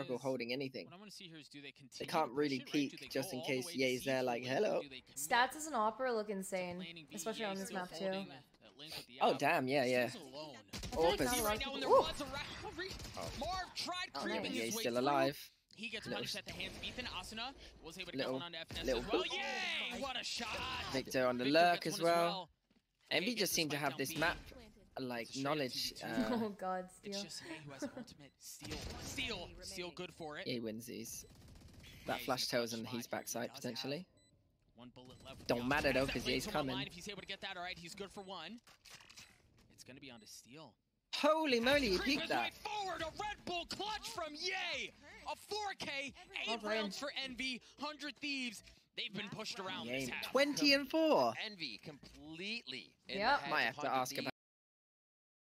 struggle holding anything. What I want to see here is do they continue? They can't really peek just in case Ye's there like, hello. Stats as an opera look insane, especially on this map too. Oh damn, yeah. Orpa's right now when there was a rivalry. Marv tried creeping his Ye's way still through. alive. He gets punished at the hands of Ethan. Asuna was able to get one on FNS as well. Yay! What a shot! Victor on the lurk as well. Envy just seem to have this map like knowledge. Oh god, Steel. It's just Ye who has ultimate. Steel good for it. Ye wins these. That flash tells him he's backside potentially. One bullet left. Don't matter though, because Ye's coming. If he's able to get that, alright, he's good for one. It's gonna be on to Steel. Holy moly, you peeked that. Forward, a Red Bull clutch from Ye. A 4K, 8 rounds for Envy, 100 Thieves. They've been pushed around this half. 20 and 4. Envy completely. Yep. Might have to ask about